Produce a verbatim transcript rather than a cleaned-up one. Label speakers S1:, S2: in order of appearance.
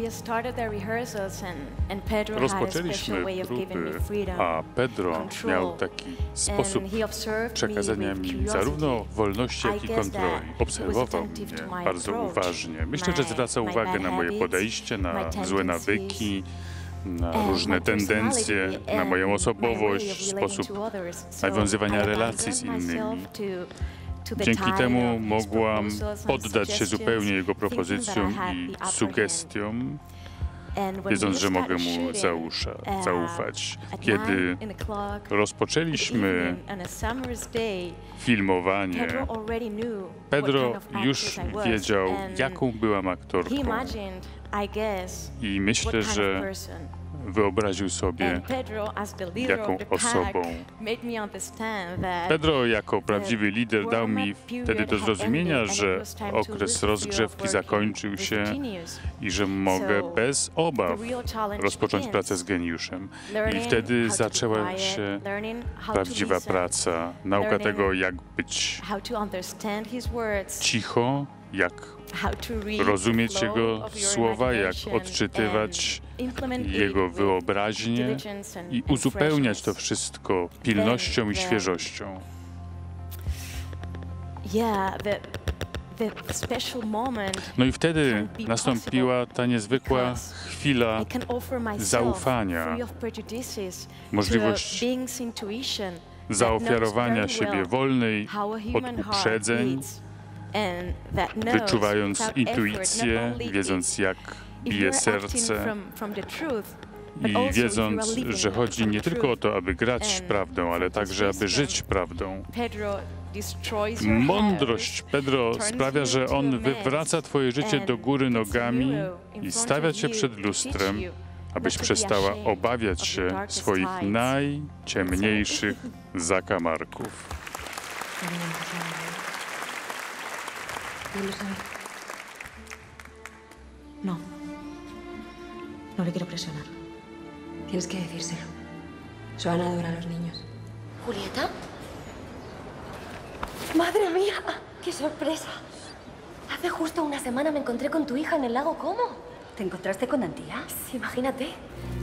S1: Rozpoczęliśmy próby, a Pedro miał taki sposób przekazania mi zarówno wolności, jak i kontroli. Obserwował mnie bardzo uważnie. Myślę, że zwraca uwagę na moje podejście, na złe nawyki, na różne tendencje, na moją osobowość, sposób nawiązywania relacji z innymi. Dzięki temu mogłam poddać się zupełnie jego propozycjom i sugestiom, wiedząc, że mogę mu zausza, zaufać. Kiedy rozpoczęliśmy filmowanie, Pedro już wiedział, jaką byłam aktorką. I myślę, że wyobraził sobie, jaką osobą. Pedro jako prawdziwy lider dał mi wtedy do zrozumienia, że okres rozgrzewki zakończył się i że mogę bez obaw rozpocząć pracę z geniuszem. I wtedy zaczęła się prawdziwa praca, nauka tego, jak być cicho, jak rozumieć jego słowa, jak odczytywać jego wyobraźnię i uzupełniać to wszystko pilnością i świeżością. No i wtedy nastąpiła ta niezwykła chwila zaufania, możliwość zaofiarowania siebie wolnej od uprzedzeń, wyczuwając intuicję, wiedząc, jak bije serce i wiedząc, że chodzi nie tylko o to, aby grać prawdą, ale także, aby żyć prawdą. Mądrość Pedro sprawia, że on wywraca twoje życie do góry nogami i stawia cię przed lustrem, abyś przestała obawiać się swoich najciemniejszych zakamarków.
S2: No. No le quiero presionar. Tienes que decírselo. Joana adora a los niños.
S3: ¿Julieta? ¡Madre mía! ¡Qué sorpresa! Hace justo una semana me encontré con tu hija en el lago Como.
S2: ¿Te encontraste con Antía?
S3: Sí, imagínate.